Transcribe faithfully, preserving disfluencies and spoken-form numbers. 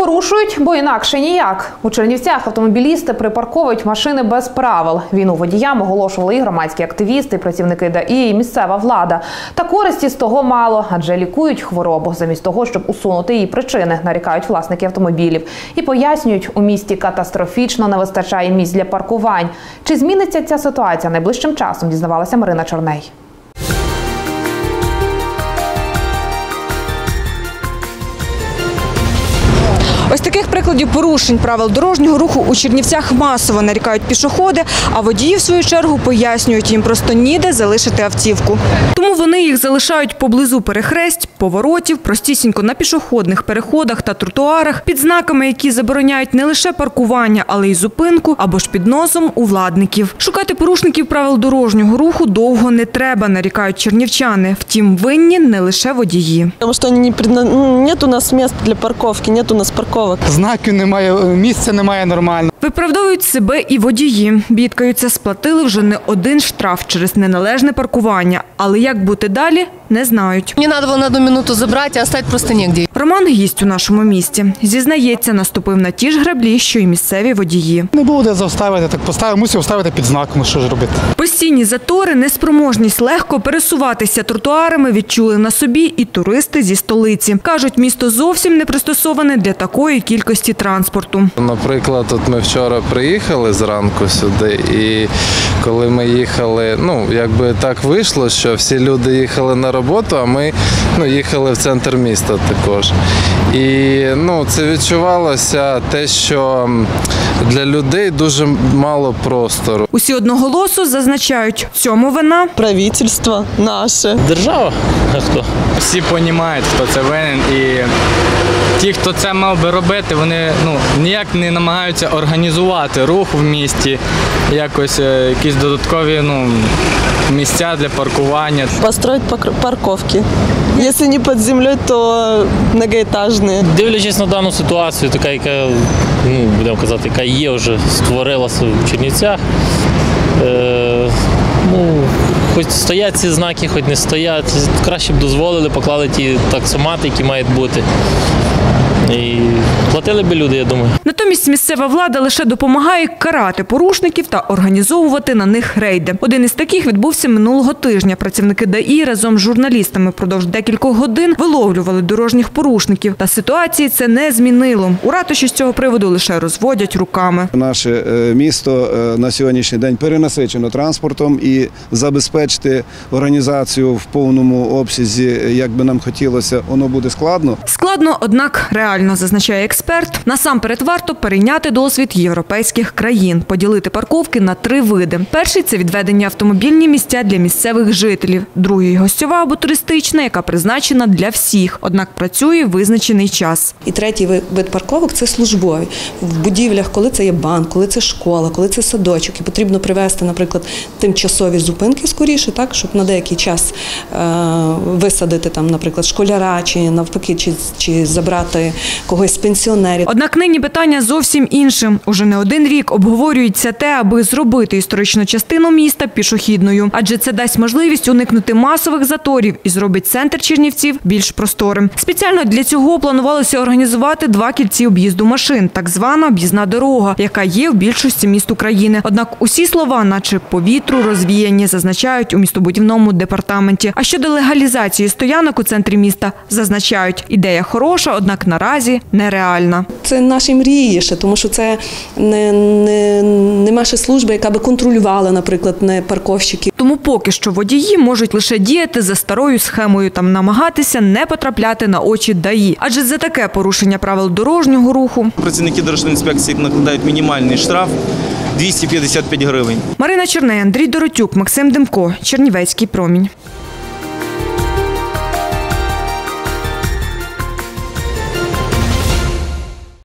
Порушують, бо інакше ніяк. У Чернівцях автомобілісти припарковують машини без правил. Війну водіям оголошували і громадські активісти, і працівники ДАІ, і місцева влада. Та користі з того мало, адже лікують хворобу замість того, щоб усунути її причини, нарікають власники автомобілів. І пояснюють, у місті катастрофічно не вистачає місць для паркувань. Чи зміниться ця ситуація найближчим часом, дізнавалася Марина Чорней. Ось таких прикладів порушень правил дорожнього руху у Чернівцях масово нарікають пішоходи, а водії, в свою чергу, пояснюють, їм просто ніде залишити автівку. Тому вони їх залишають поблизу перехресть, поворотів, простісінько на пішохідних переходах та тротуарах, під знаками, які забороняють не лише паркування, але й зупинку, або ж під носом у владників. Шукати порушників правил дорожнього руху довго не треба, нарікають чернівчани. Втім, винні не лише водії. Тому що нет у нас місць для парковки, нет у нас парковки. Знаків немає, місця немає нормально. Виправдовують себе і водії. Бідкаються, сплатили вже не один штраф через неналежне паркування. Але як бути далі, не знають. Мені треба було на одну минуту забрати, а стати просто негде. Роман – гість у нашому місті. Зізнається, наступив на ті ж граблі, що й місцеві водії. Не було де заставити, так поставив, мусив ставити під знаком, що ж робити. Постійні затори, неспроможність легко пересуватися тротуарами відчули на собі і туристи зі столиці. Кажуть, місто зовсім не пристосоване для такої кількості транспорту. Наприклад, от ми вчора приїхали зранку сюди, і коли ми їхали, ну, якби так вийшло, що всі люди їхали на роботу, а ми ну, їхали в центр міста також. І ну, це відчувалося те, що для людей дуже мало простору. Усі одноголосо зазначають, цьому вина Правительство наше. Держава? А хто? Всі розуміють, хто це винен, і ті, хто це мав би робити, вони ну, ніяк не намагаються організувати рух в місті, якось якісь додаткові ну, місця для паркування. Построїти парковки. Якщо не під землею, то многоетажні. Дивлячись на дану ситуацію, така, яка, ну, будемо казати, яка є вже, створилася в Чернівцях, е, ну, хоч стоять ці знаки, хоч не стоять, краще б дозволили, поклали ті таксомати, які мають бути. І платили б люди, я думаю. Натомість місцева влада лише допомагає карати порушників та організовувати на них рейди. Один із таких відбувся минулого тижня. Працівники ДАІ разом з журналістами впродовж декількох годин виловлювали дорожніх порушників. Та ситуації це не змінило. У ратуші з цього приводу лише розводять руками. Наше місто на сьогоднішній день перенасичено транспортом, і забезпечити організацію в повному обсязі, як би нам хотілося, воно буде складно. Складно, однак реально, зазначає експерт. Насамперед варто перейняти досвід європейських країн, поділити парковки на три види. Перший – це відведені автомобільні місця для місцевих жителів. Другий – гостьова або туристична, яка призначена для всіх, однак працює визначений час. І третій вид парковок – це службові. В будівлях, коли це є банк, коли це школа, коли це садочок, і потрібно привести, наприклад, тимчасові зупинки скоріше, так, щоб на деякий час е, висадити, там, наприклад, школяра, чи навпаки, чи, чи забрати когось з пенсіонерів. Однак нині питання зовсім іншим. Уже не один рік обговорюється те, аби зробити історичну частину міста пішохідною. Адже це дасть можливість уникнути масових заторів і зробить центр Чернівців більш просторим. Спеціально для цього планувалося організувати два кільці об'їзду машин, так звана об'їзна дорога, яка є в більшості міст України. Однак усі слова, наче по вітру, розвіяні, зазначають у містобудівному департаменті. А щодо легалізації стоянок у центрі міста, зазначають, ідея хороша, однак наразі нереальна. Це наші мрії ще, тому що це не, не, не наша служба, яка би контролювала, наприклад, не парковщиків. Тому поки що водії можуть лише діяти за старою схемою, там намагатися не потрапляти на очі ДАІ. Адже за таке порушення правил дорожнього руху працівники Держінспекції накладають мінімальний штраф – двісті п'ятдесят п'ять гривень. Марина Чорней, Андрій Доротюк, Максим Демко, Чернівецький промінь.